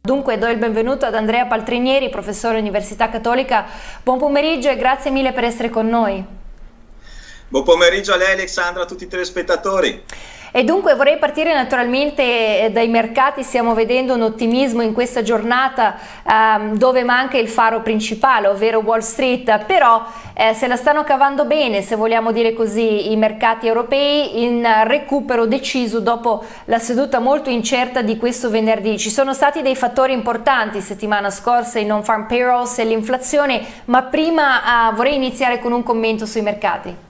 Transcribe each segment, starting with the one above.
Dunque do il benvenuto ad Andrea Paltrinieri, professore Università Cattolica. Buon pomeriggio e grazie mille per essere con noi. Buon pomeriggio a lei Alexandra, a tutti i telespettatori. E dunque vorrei partire naturalmente dai mercati. Stiamo vedendo un ottimismo in questa giornata dove manca il faro principale, ovvero Wall Street, però se la stanno cavando bene, se vogliamo dire così, i mercati europei in recupero deciso dopo la seduta molto incerta di questo venerdì. Ci sono stati dei fattori importanti settimana scorsa, i non-farm payrolls e l'inflazione, ma prima vorrei iniziare con un commento sui mercati.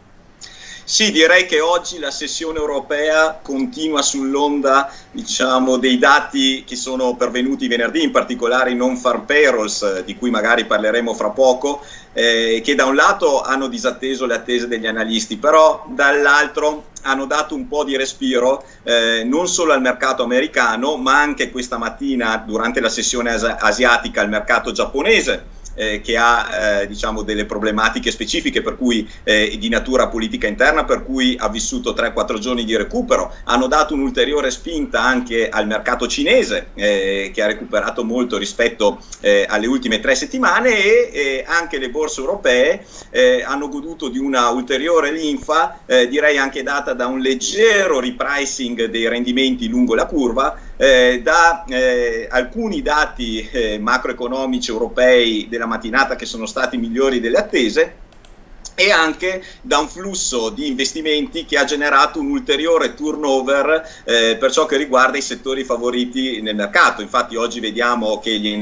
Sì, direi che oggi la sessione europea continua sull'onda, diciamo, dei dati che sono pervenuti venerdì, in particolare i non-farm payrolls, di cui magari parleremo fra poco, che da un lato hanno disatteso le attese degli analisti, però dall'altro hanno dato un po' di respiro non solo al mercato americano, ma anche questa mattina durante la sessione asiatica al mercato giapponese, che ha diciamo delle problematiche specifiche, per cui di natura politica interna, per cui ha vissuto 3-4 giorni di recupero. Hanno dato un'ulteriore spinta anche al mercato cinese, che ha recuperato molto rispetto alle ultime 3 settimane, e anche le borse europee hanno goduto di una ulteriore linfa, direi anche data da un leggero repricing dei rendimenti lungo la curva, da alcuni dati macroeconomici europei della mattinata che sono stati migliori delle attese, e anche da un flusso di investimenti che ha generato un ulteriore turnover per ciò che riguarda i settori favoriti nel mercato. Infatti oggi vediamo che gli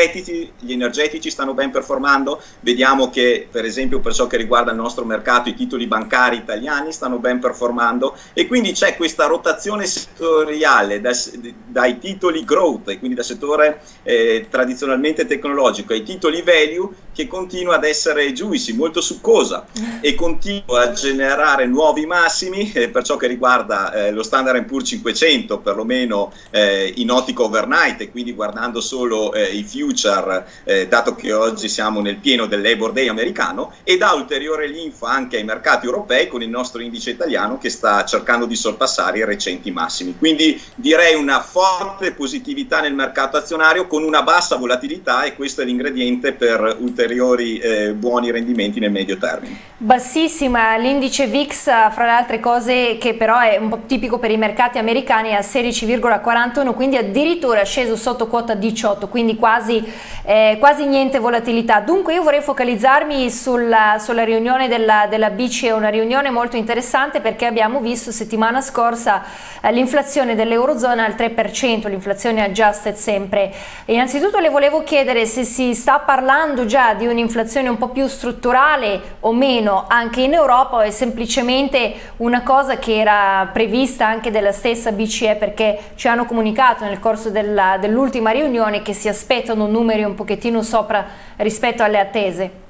energetici stanno ben performando, vediamo che per esempio per ciò che riguarda il nostro mercato i titoli bancari italiani stanno ben performando, e quindi c'è questa rotazione settoriale dai titoli growth, e quindi dal settore tradizionalmente tecnologico, ai titoli value, che continua ad essere juicy, molto succosa, e continua a generare nuovi massimi per ciò che riguarda lo Standard & Poor's 500, perlomeno in ottica overnight, e quindi guardando solo i future, dato che oggi siamo nel pieno del Labor Day americano, e dà ulteriore linfa anche ai mercati europei con il nostro indice italiano che sta cercando di sorpassare i recenti massimi. Quindi direi una forte positività nel mercato azionario con una bassa volatilità, e questo è l'ingrediente per ulteriori buoni rendimenti nel medio termine. Bassissima l'indice VIX, fra le altre cose, che però è un po' tipico per i mercati americani, a 16,41, quindi addirittura è sceso sotto quota 18, quindi quasi niente volatilità. Dunque io vorrei focalizzarmi sulla riunione della BCE, una riunione molto interessante perché abbiamo visto settimana scorsa l'inflazione dell'Eurozona al 3%, l'inflazione adjusted sempre. Innanzitutto le volevo chiedere se si sta parlando già di un'inflazione un po' più strutturale o meno anche in Europa, o è semplicemente una cosa che era prevista anche della stessa BCE, perché ci hanno comunicato nel corso dell'ultima riunione che si aspettano numeri un pochettino sopra rispetto alle attese.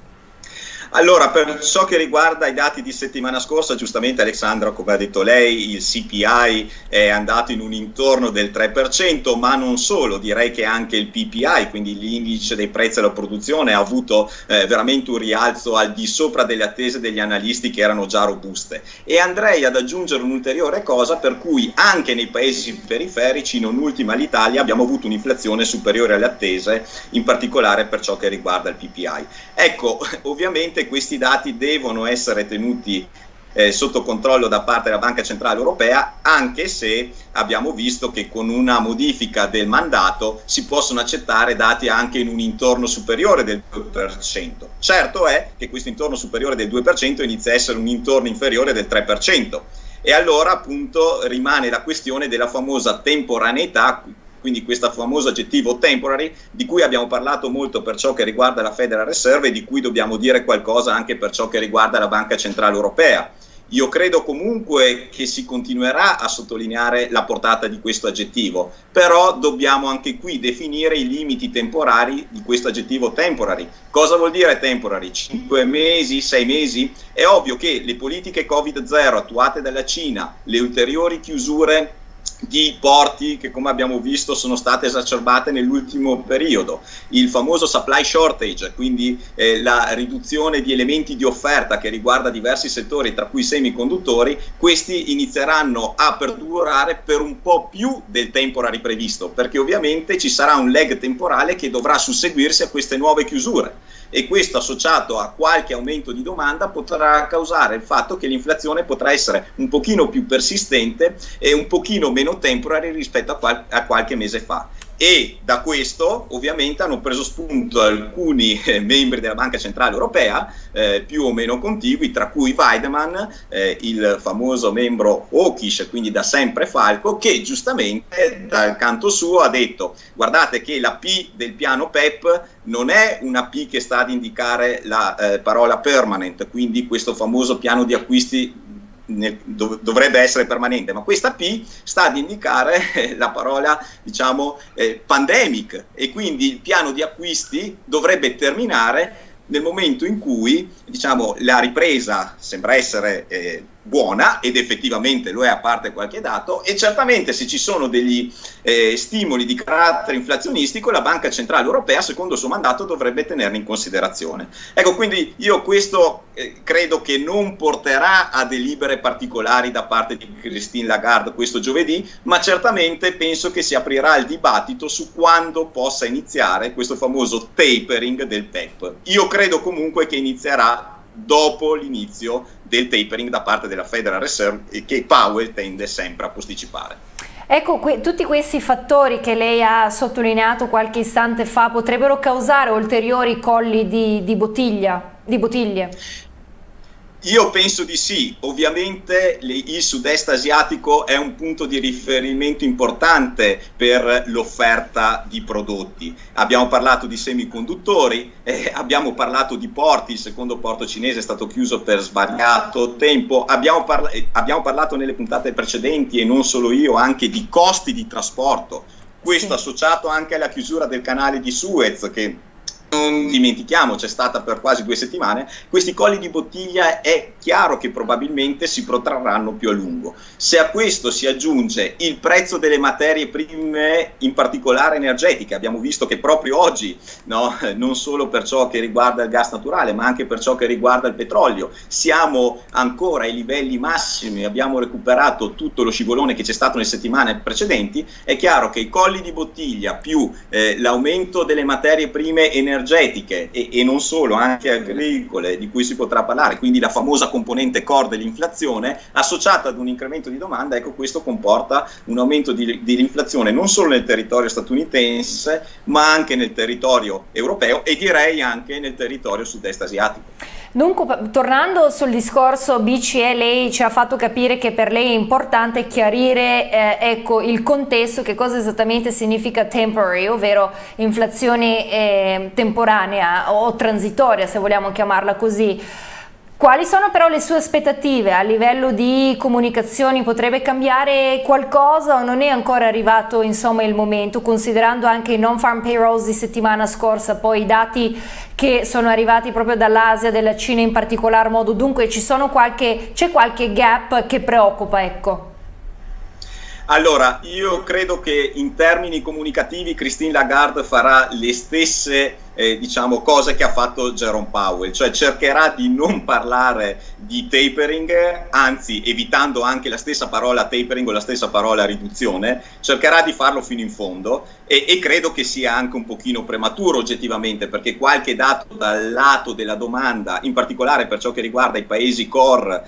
Allora, per ciò che riguarda i dati di settimana scorsa, giustamente Alexandra, come ha detto lei, il CPI è andato in un intorno del 3%, ma non solo, direi che anche il PPI, quindi l'indice dei prezzi alla produzione, ha avuto veramente un rialzo al di sopra delle attese degli analisti, che erano già robuste. E andrei ad aggiungere un'ulteriore cosa, per cui anche nei paesi periferici, non ultima l'Italia, abbiamo avuto un'inflazione superiore alle attese, in particolare per ciò che riguarda il PPI. Ecco, ovviamente questi dati devono essere tenuti sotto controllo da parte della Banca Centrale Europea, anche se abbiamo visto che con una modifica del mandato si possono accettare dati anche in un intorno superiore del 2%. Certo è che questo intorno superiore del 2% inizia a essere un intorno inferiore del 3%, e allora appunto rimane la questione della famosa temporaneità, quindi questo famoso aggettivo temporary, di cui abbiamo parlato molto per ciò che riguarda la Federal Reserve, e di cui dobbiamo dire qualcosa anche per ciò che riguarda la Banca Centrale Europea. Io credo comunque che si continuerà a sottolineare la portata di questo aggettivo, però dobbiamo anche qui definire i limiti temporali di questo aggettivo temporary. Cosa vuol dire temporary? 5 mesi, 6 mesi? È ovvio che le politiche Covid-0 attuate dalla Cina, le ulteriori chiusure di porti che, come abbiamo visto, sono state esacerbate nell'ultimo periodo, il famoso supply shortage, quindi la riduzione di elementi di offerta che riguarda diversi settori, tra cui i semiconduttori. Questi inizieranno a perdurare per un po' più del temporary previsto, perché ovviamente ci sarà un lag temporale che dovrà susseguirsi a queste nuove chiusure, e questo, associato a qualche aumento di domanda, potrà causare il fatto che l'inflazione potrà essere un pochino più persistente e un pochino meno temporary rispetto a qualche mese fa. E da questo ovviamente hanno preso spunto alcuni membri della Banca Centrale Europea, più o meno contigui, tra cui Weidemann, il famoso membro hawkish, quindi da sempre falco, che giustamente dal canto suo ha detto: guardate che la P del piano PEP non è una P che sta ad indicare la parola permanent, quindi questo famoso piano di acquisti dovrebbe essere permanente, ma questa P sta ad indicare la parola, diciamo, pandemic, e quindi il piano di acquisti dovrebbe terminare nel momento in cui, diciamo, la ripresa sembra essere buona, ed effettivamente lo è, a parte qualche dato, e certamente se ci sono degli stimoli di carattere inflazionistico, la Banca Centrale Europea, secondo il suo mandato, dovrebbe tenerli in considerazione. Ecco, quindi io questo credo che non porterà a delibere particolari da parte di Christine Lagarde questo giovedì, ma certamente penso che si aprirà il dibattito su quando possa iniziare questo famoso tapering del PEP. Io credo comunque che inizierà dopo l'inizio del tapering da parte della Federal Reserve, che Powell tende sempre a posticipare. Ecco, tutti questi fattori che lei ha sottolineato qualche istante fa potrebbero causare ulteriori colli di bottiglie? Io penso di sì. Ovviamente il sud-est asiatico è un punto di riferimento importante per l'offerta di prodotti. Abbiamo parlato di semiconduttori, abbiamo parlato di porti, il secondo porto cinese è stato chiuso per svariato tempo, abbiamo parlato nelle puntate precedenti, e non solo io, anche di costi di trasporto, questo sì, associato anche alla chiusura del canale di Suez, che non dimentichiamo c'è stata per quasi 2 settimane. Questi colli di bottiglia è chiaro che probabilmente si protrarranno più a lungo. Se a questo si aggiunge il prezzo delle materie prime, in particolare energetiche, abbiamo visto che proprio oggi, no, non solo per ciò che riguarda il gas naturale, ma anche per ciò che riguarda il petrolio, siamo ancora ai livelli massimi, abbiamo recuperato tutto lo scivolone che c'è stato nelle settimane precedenti. È chiaro che i colli di bottiglia più l'aumento delle materie prime energetiche e non solo, anche agricole, di cui si potrà parlare, quindi la famosa componente core dell'inflazione, associata ad un incremento di domanda, ecco, questo comporta un aumento dell'inflazione non solo nel territorio statunitense, ma anche nel territorio europeo, e direi anche nel territorio sud-est asiatico. Dunque, tornando sul discorso BCE, lei ci ha fatto capire che per lei è importante chiarire ecco, il contesto, che cosa esattamente significa temporary, ovvero inflazione temporanea o transitoria, se vogliamo chiamarla così. Quali sono però le sue aspettative a livello di comunicazioni? Potrebbe cambiare qualcosa o non è ancora arrivato, insomma, il momento, considerando anche i non-farm payrolls di settimana scorsa, poi i dati che sono arrivati proprio dall'Asia, dalla Cina in particolar modo? Dunque c'è qualche gap che preoccupa, ecco. Allora, io credo che in termini comunicativi Christine Lagarde farà le stesse diciamo, cose che ha fatto Jerome Powell, cioè cercherà di non parlare di tapering, anzi evitando anche la stessa parola tapering o la stessa parola riduzione, cercherà di farlo fino in fondo, e credo che sia anche un pochino prematuro oggettivamente, perché qualche dato dal lato della domanda, in particolare per ciò che riguarda i paesi core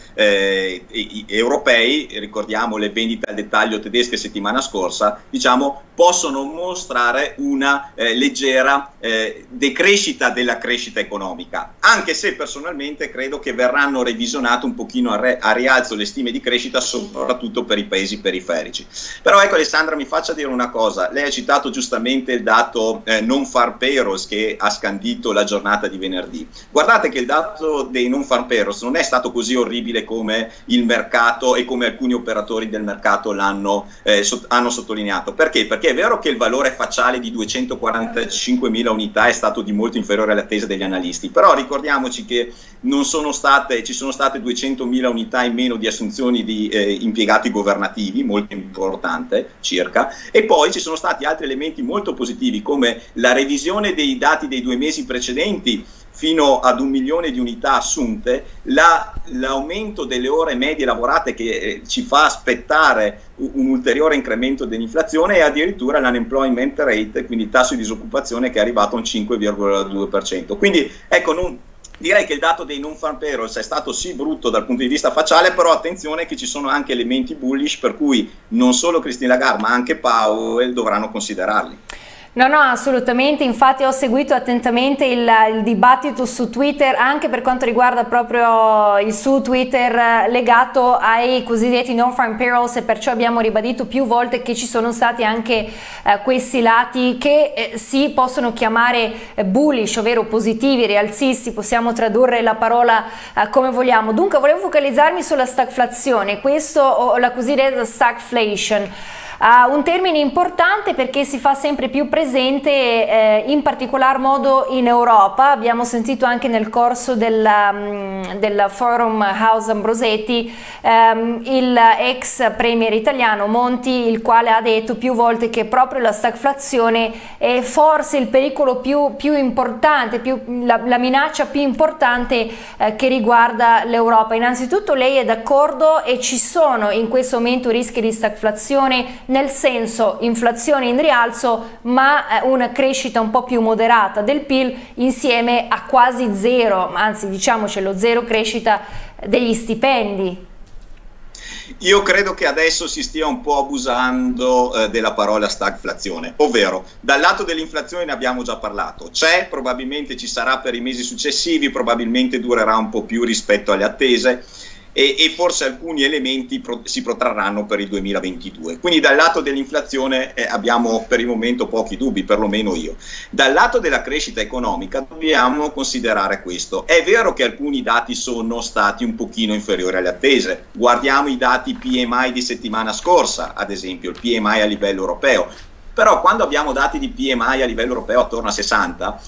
europei, ricordiamo le vendite al dettaglio tedesche settimana scorsa, diciamo, possono mostrare una leggera decrescita della crescita economica, anche se personalmente credo che verranno revisionate un pochino a rialzo le stime di crescita, soprattutto per i paesi periferici. Però ecco, Alessandra, mi faccia dire una cosa: lei ha citato giustamente il dato non-farm payrolls che ha scandito la giornata di venerdì. Guardate che il dato dei non-farm payrolls non è stato così orribile come il mercato e come alcuni operatori del mercato hanno sottolineato. Perché? Perché è vero che il valore facciale di 245.000 unità è stato stato di molto inferiore alle attese degli analisti, però ricordiamoci che ci sono state 200.000 unità in meno di assunzioni di impiegati governativi, molto importante circa, e poi ci sono stati altri elementi molto positivi come la revisione dei dati dei 2 mesi precedenti fino ad 1 milione di unità assunte, l'aumento delle ore medie lavorate che ci fa aspettare un ulteriore incremento dell'inflazione, e addirittura l'unemployment rate, quindi il tasso di disoccupazione, che è arrivato a un 5,2%. Quindi ecco, direi che il dato dei non-farm payrolls è stato sì brutto dal punto di vista facciale, però attenzione che ci sono anche elementi bullish per cui non solo Christine Lagarde ma anche Powell dovranno considerarli. No, no, assolutamente, infatti ho seguito attentamente il dibattito su Twitter, anche per quanto riguarda proprio il suo Twitter legato ai cosiddetti non-farm payrolls, e perciò abbiamo ribadito più volte che ci sono stati anche questi lati che si possono chiamare bullish, ovvero positivi, rialzisti, possiamo tradurre la parola come vogliamo. Dunque volevo focalizzarmi sulla stagflazione, questo o la cosiddetta stagflation. Un termine importante perché si fa sempre più presente in particolar modo in Europa. Abbiamo sentito anche nel corso del forum House Ambrosetti il ex premier italiano Monti, il quale ha detto più volte che proprio la stagflazione è forse il pericolo più importante, la minaccia più importante che riguarda l'Europa. Innanzitutto lei è d'accordo e ci sono in questo momento rischi di stagflazione, nel senso inflazione in rialzo ma una crescita un po' più moderata del PIL insieme a quasi zero, anzi diciamocelo, zero crescita degli stipendi? Io credo che adesso si stia un po' abusando della parola stagflazione, ovvero dal lato dell'inflazione ne abbiamo già parlato, c'è, probabilmente ci sarà per i mesi successivi, probabilmente durerà un po' più rispetto alle attese, e forse alcuni elementi si protrarranno per il 2022. Quindi dal lato dell'inflazione abbiamo per il momento pochi dubbi, perlomeno io. Dal lato della crescita economica dobbiamo considerare questo. È vero che alcuni dati sono stati un pochino inferiori alle attese. Guardiamo i dati PMI di settimana scorsa, ad esempio il PMI a livello europeo. Però quando abbiamo dati di PMI a livello europeo attorno a 60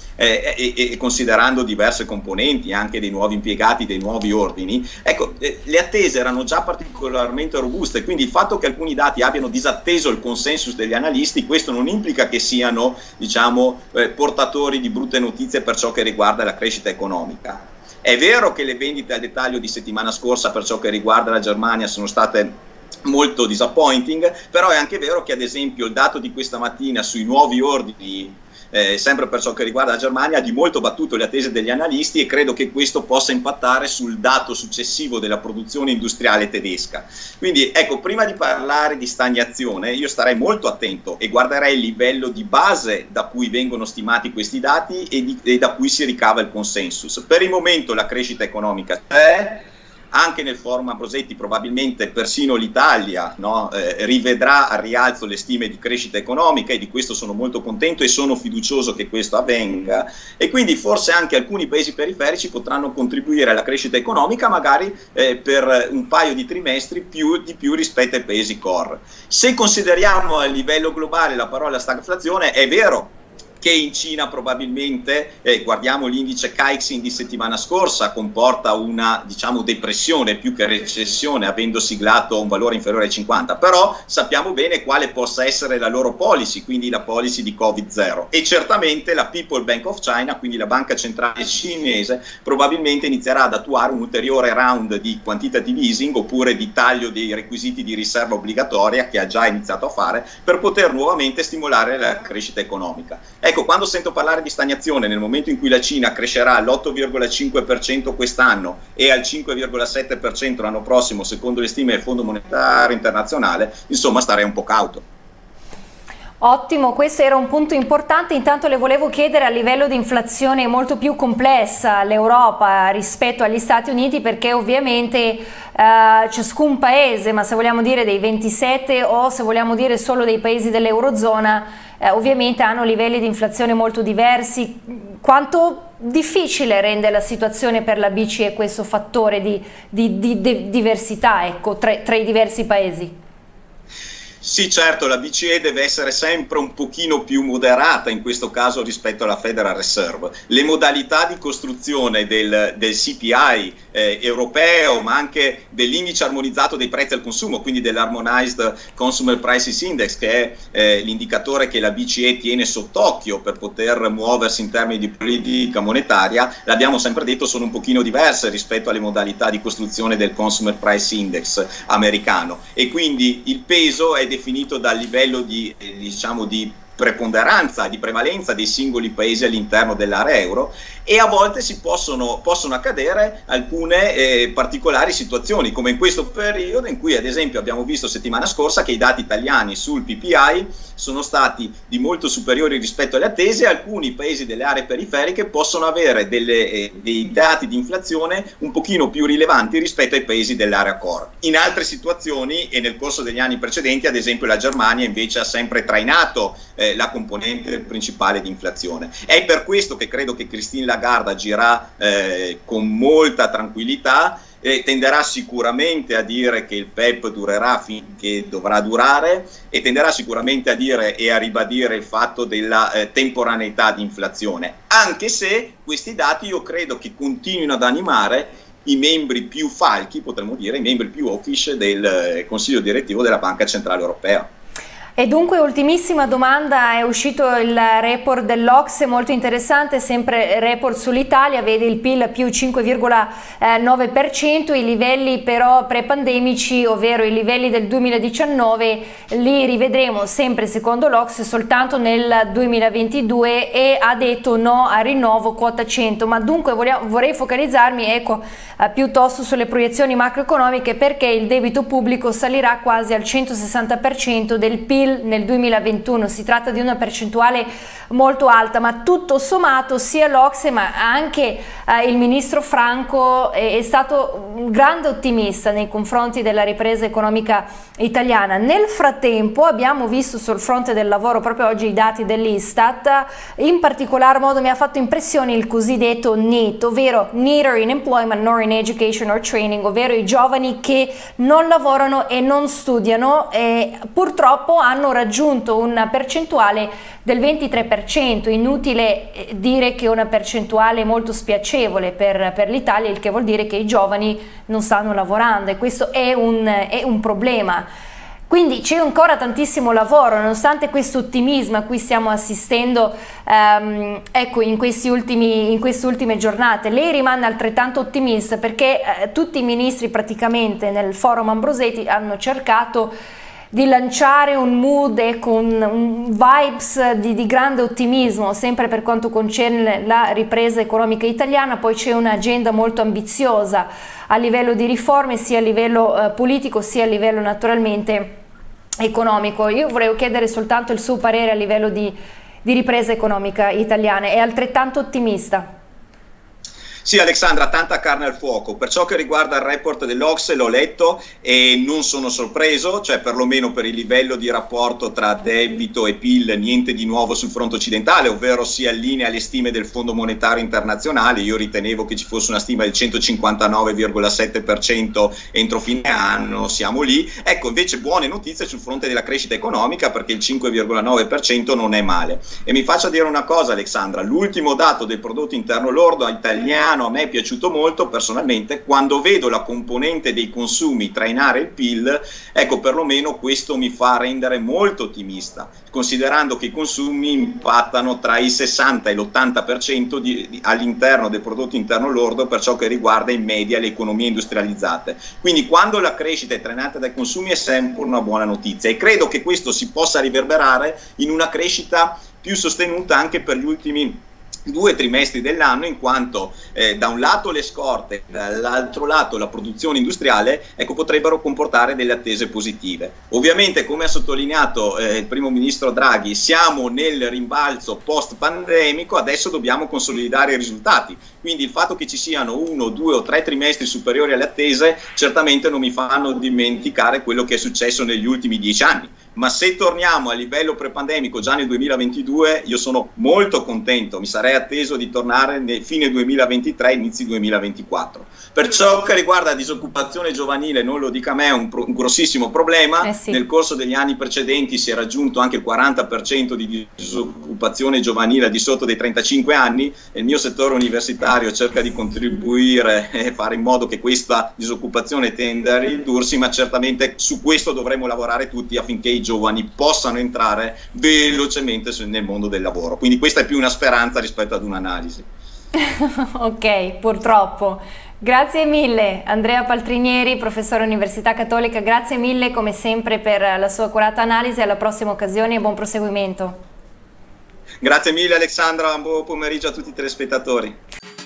e considerando diverse componenti, anche dei nuovi impiegati, dei nuovi ordini, ecco, le attese erano già particolarmente robuste, quindi il fatto che alcuni dati abbiano disatteso il consensus degli analisti, questo non implica che siano, diciamo, portatori di brutte notizie per ciò che riguarda la crescita economica. È vero che le vendite al dettaglio di settimana scorsa per ciò che riguarda la Germania sono state molto disappointing, però è anche vero che ad esempio il dato di questa mattina sui nuovi ordini, sempre per ciò che riguarda la Germania, ha di molto battuto le attese degli analisti, e credo che questo possa impattare sul dato successivo della produzione industriale tedesca. Quindi ecco, prima di parlare di stagnazione io starei molto attento e guarderei il livello di base da cui vengono stimati questi dati e da cui si ricava il consensus. Per il momento la crescita economica c'è. Anche nel forum Ambrosetti probabilmente persino l'Italia, no, rivedrà al rialzo le stime di crescita economica, e di questo sono molto contento e sono fiducioso che questo avvenga, e quindi forse anche alcuni paesi periferici potranno contribuire alla crescita economica magari per un paio di trimestri di più rispetto ai paesi core. Se consideriamo a livello globale la parola stagflazione, è vero che in Cina probabilmente, guardiamo l'indice Caixin di settimana scorsa, comporta una, diciamo, depressione più che recessione, avendo siglato un valore inferiore ai 50, però sappiamo bene quale possa essere la loro policy, quindi la policy di Covid-0, e certamente la People Bank of China, quindi la banca centrale cinese, probabilmente inizierà ad attuare un ulteriore round di quantitative easing oppure di taglio dei requisiti di riserva obbligatoria, che ha già iniziato a fare, per poter nuovamente stimolare la crescita economica. Ecco, quando sento parlare di stagnazione nel momento in cui la Cina crescerà all'8,5% quest'anno e al 5,7% l'anno prossimo, secondo le stime del Fondo Monetario Internazionale, insomma starei un po' cauto. Ottimo, questo era un punto importante. Intanto le volevo chiedere, a livello di inflazione è molto più complessa l'Europa rispetto agli Stati Uniti, perché ovviamente ciascun paese, ma se vogliamo dire dei 27 o se vogliamo dire solo dei paesi dell'Eurozona, ovviamente hanno livelli di inflazione molto diversi. Quanto difficile rende la situazione per la BCE questo fattore di diversità, ecco, tra i diversi paesi? Sì, certo, la BCE deve essere sempre un pochino più moderata in questo caso rispetto alla Federal Reserve. Le modalità di costruzione del CPI europeo, ma anche dell'indice armonizzato dei prezzi al consumo, quindi dell'Harmonized Consumer Prices Index, che è l'indicatore che la BCE tiene sott'occhio per poter muoversi in termini di politica monetaria, l'abbiamo sempre detto, sono un pochino diverse rispetto alle modalità di costruzione del Consumer Price Index americano, e quindi il peso è definito dal livello di preponderanza, di prevalenza dei singoli paesi all'interno dell'area euro, e a volte possono accadere alcune particolari situazioni, come in questo periodo in cui ad esempio abbiamo visto settimana scorsa che i dati italiani sul PPI sono stati di molto superiori rispetto alle attese, e alcuni paesi delle aree periferiche possono avere dei dati di inflazione un pochino più rilevanti rispetto ai paesi dell'area core. In altre situazioni e nel corso degli anni precedenti, ad esempio la Germania invece ha sempre trainato la componente principale di inflazione. È per questo che credo che Christine Lagarde agirà con molta tranquillità, tenderà sicuramente a dire che il PEP durerà finché dovrà durare, e tenderà sicuramente a dire e a ribadire il fatto della temporaneità di inflazione, anche se questi dati io credo che continuino ad animare i membri più falchi, potremmo dire, i membri più hawkish del Consiglio direttivo della Banca Centrale Europea. E dunque, ultimissima domanda, è uscito il report dell'Ocse, molto interessante, sempre report sull'Italia, vede il PIL più 5,9%, i livelli però pre-pandemici, ovvero i livelli del 2019, li rivedremo sempre secondo l'Ocse soltanto nel 2022, e ha detto no al rinnovo quota 100, ma dunque vorrei focalizzarmi piuttosto sulle proiezioni macroeconomiche, perché il debito pubblico salirà quasi al 160% del PIL nel 2021, si tratta di una percentuale molto alta, ma tutto sommato sia l'Ocse ma anche il ministro Franco è stato un grande ottimista nei confronti della ripresa economica italiana. Nel frattempo abbiamo visto sul fronte del lavoro proprio oggi i dati dell'Istat, in particolar modo mi ha fatto impressione il cosiddetto NEET, ovvero Neither in Employment nor in Education or Training, ovvero i giovani che non lavorano e non studiano, e purtroppo hanno raggiunto una percentuale del 23%, inutile dire che è una percentuale molto spiacevole per l'Italia, il che vuol dire che i giovani non stanno lavorando, e questo è un problema. Quindi c'è ancora tantissimo lavoro, nonostante questo ottimismo a cui stiamo assistendo in queste ultime giornate. Lei rimane altrettanto ottimista, perché tutti i ministri praticamente nel forum Ambrosetti hanno cercato di lanciare un mood con vibes di grande ottimismo, sempre per quanto concerne la ripresa economica italiana. Poi c'è un'agenda molto ambiziosa a livello di riforme, sia a livello politico sia a livello naturalmente economico. Io vorrei chiedere soltanto il suo parere a livello di ripresa economica italiana. È altrettanto ottimista? Sì, Alexandra, tanta carne al fuoco. Per ciò che riguarda il report dell'Ocse l'ho letto e non sono sorpreso, cioè perlomeno per il livello di rapporto tra debito e PIL niente di nuovo sul fronte occidentale, ovvero si allinea alle stime del Fondo Monetario Internazionale. Io ritenevo che ci fosse una stima del 159,7% entro fine anno, siamo lì. Ecco, invece buone notizie sul fronte della crescita economica, perché il 5,9% non è male. E mi faccia dire una cosa, Alexandra, l'ultimo dato del prodotto interno lordo italiano a me è piaciuto molto personalmente. Quando vedo la componente dei consumi trainare il PIL, ecco, perlomeno questo mi fa rendere molto ottimista, considerando che i consumi impattano tra il 60 e l'80% all'interno del prodotto interno lordo per ciò che riguarda in media le economie industrializzate. Quindi quando la crescita è trainata dai consumi è sempre una buona notizia, e credo che questo si possa riverberare in una crescita più sostenuta anche per gli ultimi 2 trimestri dell'anno, in quanto da un lato le scorte, dall'altro lato la produzione industriale, ecco, potrebbero comportare delle attese positive. Ovviamente, come ha sottolineato il primo ministro Draghi, siamo nel rimbalzo post pandemico, adesso dobbiamo consolidare i risultati, quindi il fatto che ci siano 1, 2 o 3 trimestri superiori alle attese certamente non mi fanno dimenticare quello che è successo negli ultimi 10 anni. Ma se torniamo a livello prepandemico già nel 2022, io sono molto contento, mi sarei atteso di tornare nel fine 2023, inizi 2024. Per ciò che riguarda la disoccupazione giovanile, non lo dica a me, è un grossissimo problema. Sì. Nel corso degli anni precedenti si è raggiunto anche il 40% di disoccupazione giovanile al di sotto dei 35 anni, e il mio settore universitario cerca di contribuire e fare in modo che questa disoccupazione tenda a ridursi, ma certamente su questo dovremo lavorare tutti affinché i giovani possano entrare velocemente nel mondo del lavoro. Quindi questa è più una speranza rispetto ad un'analisi. Ok, purtroppo. Grazie mille Andrea Paltrinieri, professore Università Cattolica, grazie mille come sempre per la sua accurata analisi, alla prossima occasione e buon proseguimento. Grazie mille Alexandra, buon pomeriggio a tutti i telespettatori.